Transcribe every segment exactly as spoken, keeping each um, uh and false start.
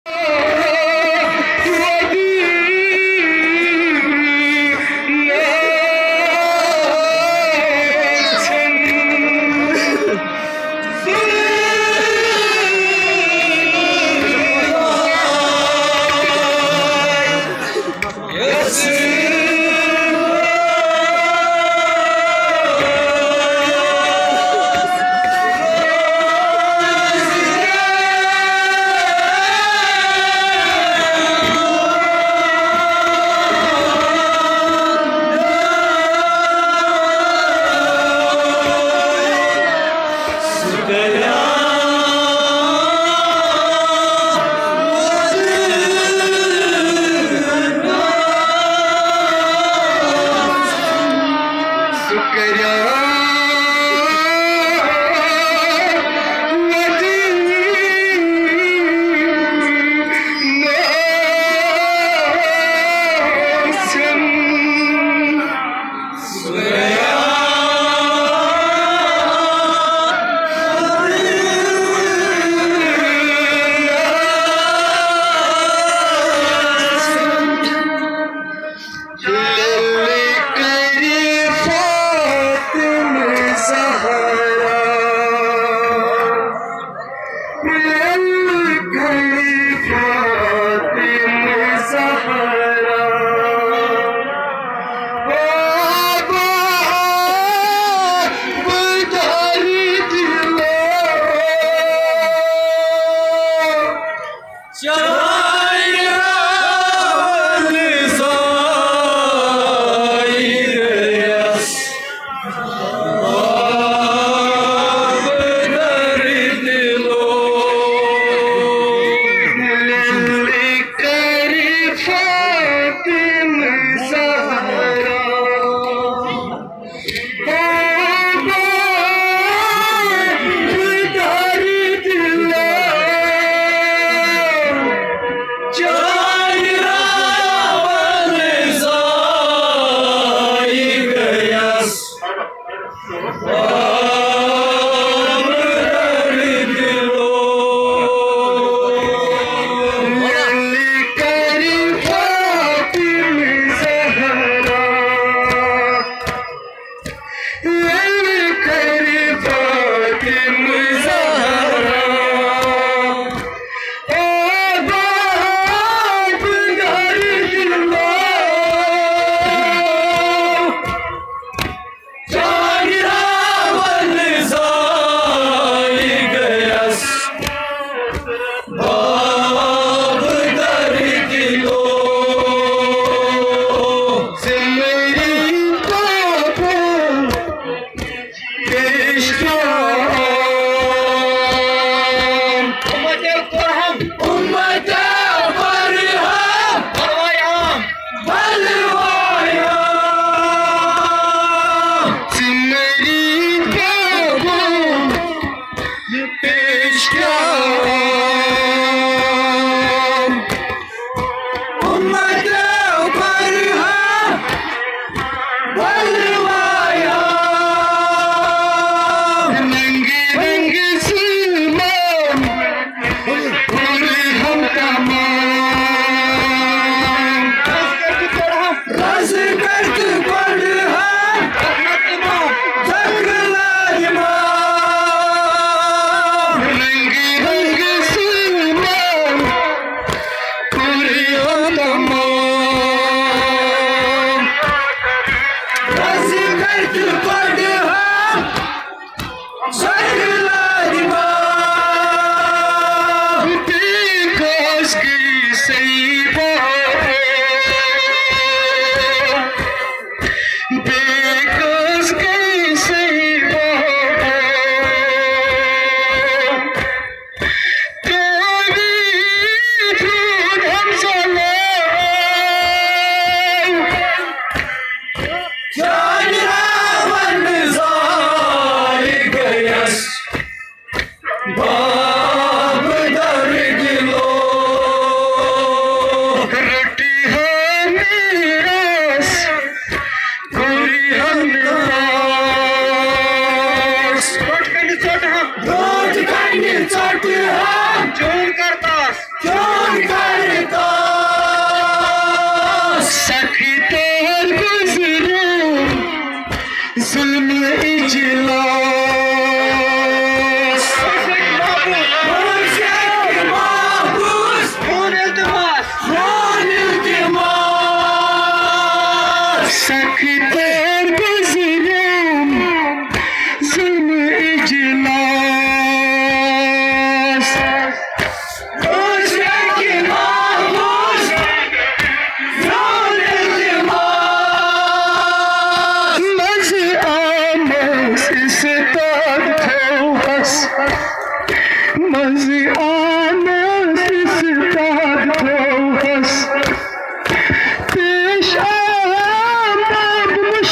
रंग मज़े आना सिस्ताद थोहस पेश आमाद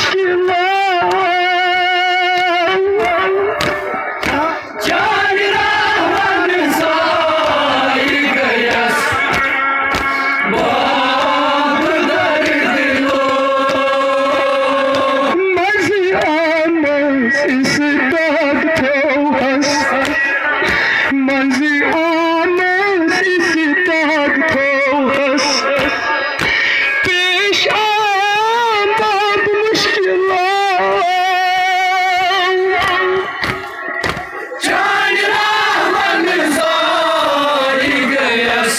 मुश्किलात जान राहन साई गयस बाब दर्द लो मज़े आना सिस्ताद थोहस मज़े आना सिस्ताद थोहस पेश आमाद मुश्किलात जान राहन साई गयस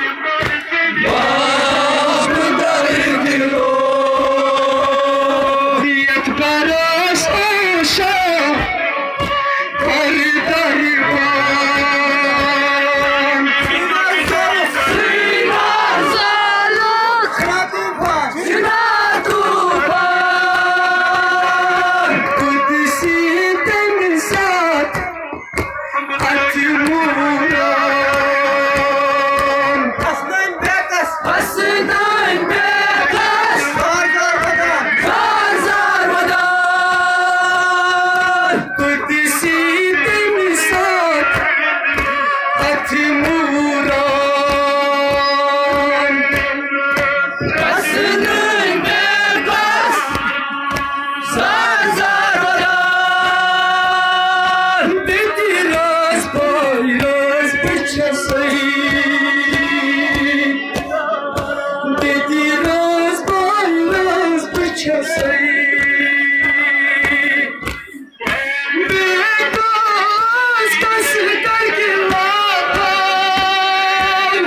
बाब दर्द लो दियत बरस आशा कर दरबान श्रीनाथ सालुक श्रीनाथ तूफान कुदसी तन साथ अतिमूरान हसनैन बेकस हसनैन बेकस ज़ार वदान कुदसी तन साथ अतिमूरान हसनैन बेकस ज़ार वदान बिती राज पायस बचसई बिती राज पायस बचसई बेकास कस करके लापान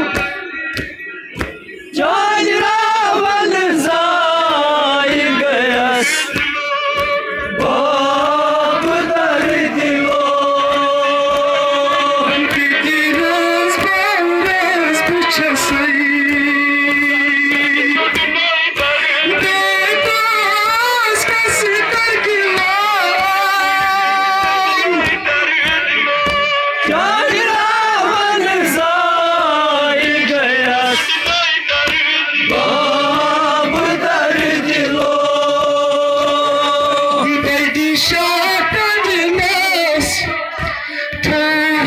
जान रावण ज़ाई गयस बाब दर्द लो बिती राज पायस बचसई बेकास कस करके लापान जान रावण ज़ाई गयस बाब दर्द लो बेटी शाकन नस तो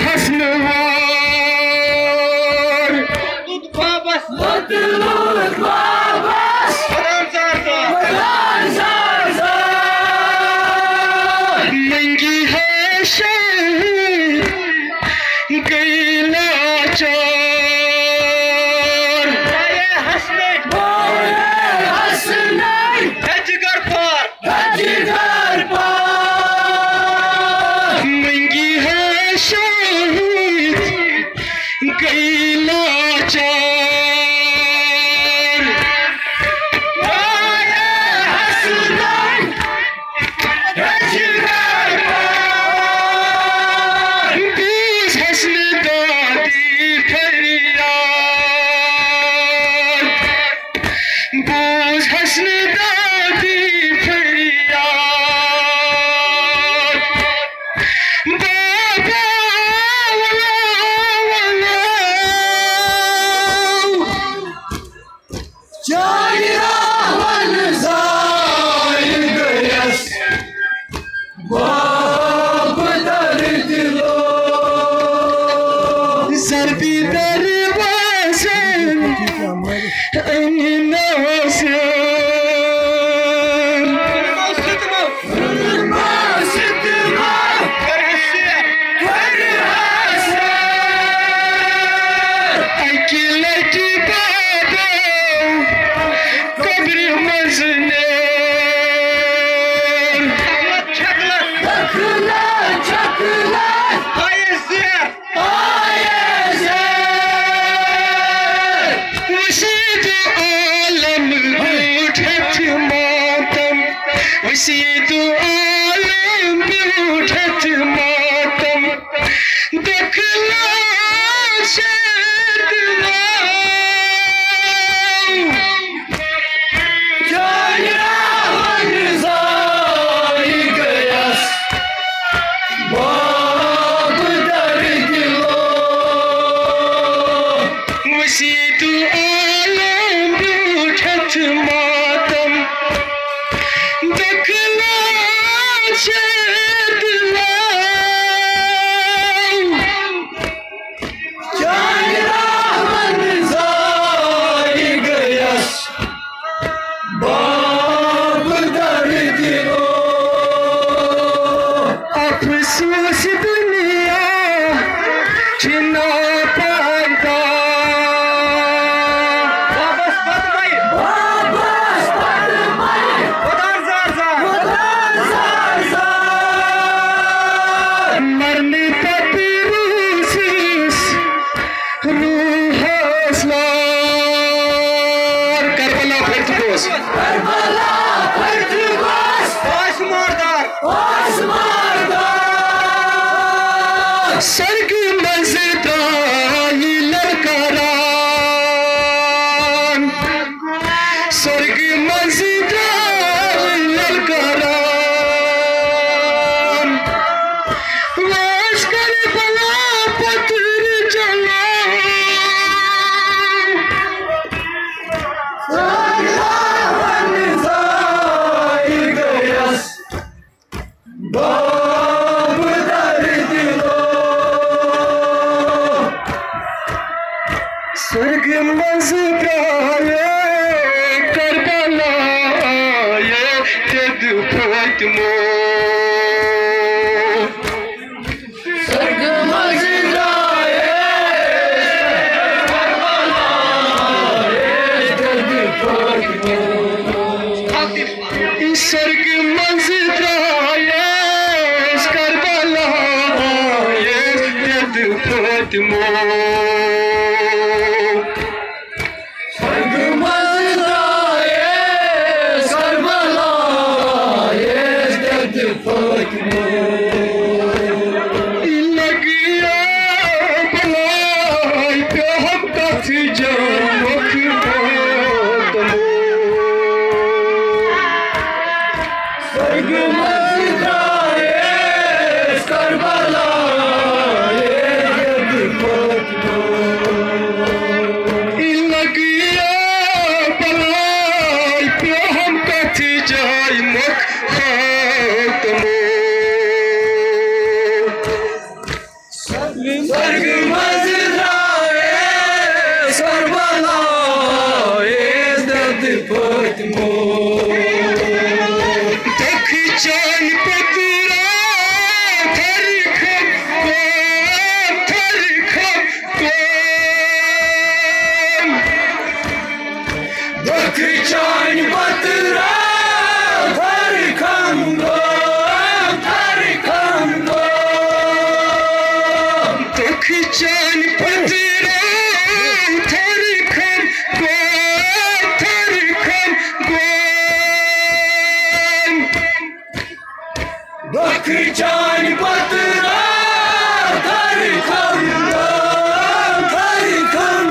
हसनवार बाबस मतलूक बाबस ज़ार ज़ार ज़ार मंगी है शहीद गई लाचार हसनैन जिगर पार जिगर पार मंगी है शहीद गई लाचार हसनैन जिगर पार बीस हसन दादी फरियाद बोझ हसन दादी स्वर्ग मजदाई ललकारान स्वर्ग मजदाई ललकारान वास करबला पत्र जलान स्वर्ग मजदाए करबला ये तेद फातिमा स्वर्ग मजदाए करबला ये तेद फातिमा स्वर्ग मजदाए करबला ये तेद फातिमा स्वर्ग मजदाए करबला ये दर्द फातिमा देख जान पतरा थर खम कौन थर खम कौन देख जान पतरा थर खम कौन थर खम जान पतरा थर खम कौन थर खम कौन देख जान पतरा थर खम कौन थर खम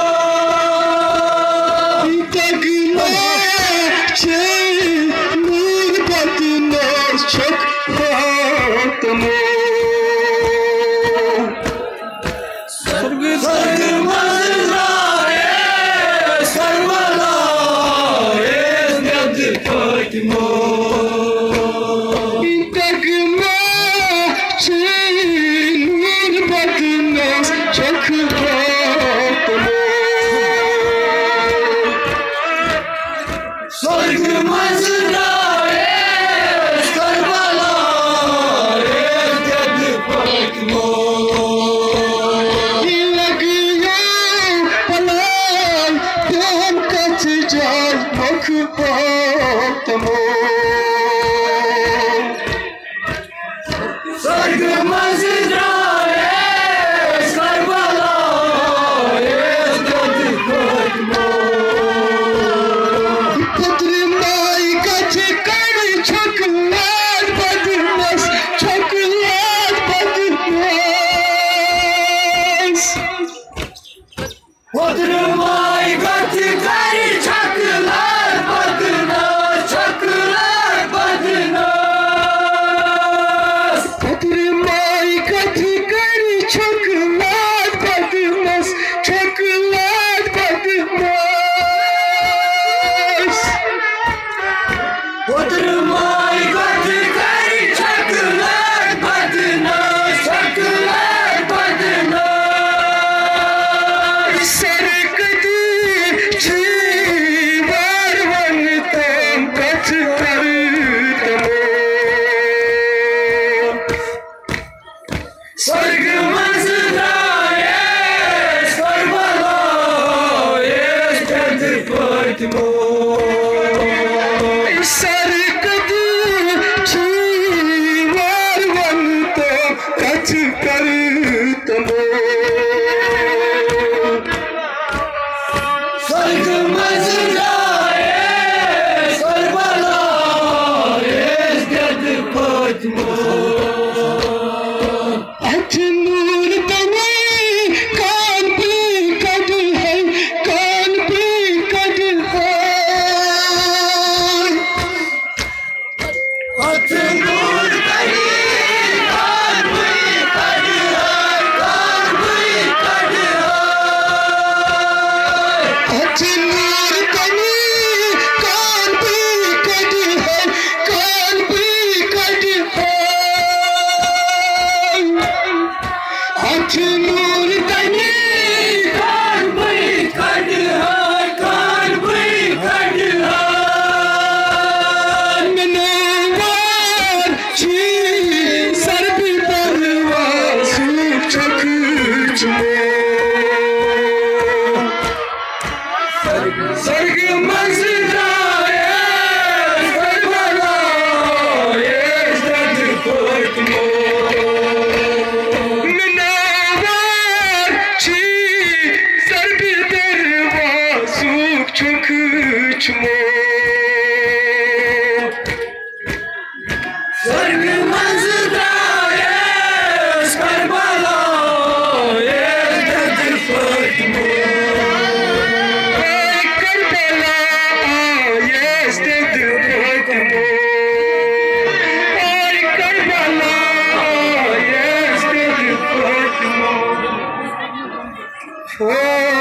कौन तगमा छे नूर बतना छक फातिमा स्वर्ग मजदाए करबला ये तेद फातिमा तगमा छे नूर बतना छक फातिमा स्वर्ग मजदाए करबला ये तेद फातिमा स्वर्ग मजदाए करबला ये तेद फातिमा पुत्र माई कथ कर छकलात बदमाश छकलात बदमाश पुत्र माई कथ कर छकलात बदमाश छकलात बदमाश पुत्र माई कथ कर छकलात बदमाश छकलात बदमाश पुत्र माई कथ कर छकलात बदमाश छकलात बदमाश सरकत छी बार वनतम कथ कर स्वर्ग मजदाए करबला ये तेद फातिमा सरकत छी बार वनतम कथ कर स्वर्ग मजदाए करबला ये तेद फातिमा अथ नूर तनी कान भई खड़ है कान भई खड़ है मनवार छी सर भी परवार सूख चख चमो सर्ग मज़दाए करबला ये दर्द कोट मो चुख चुमो सर्ग मज़दाए करबला ये दर्द कोट मो करबला ये दर्द कोट मो करबला ये दर्द कोट मो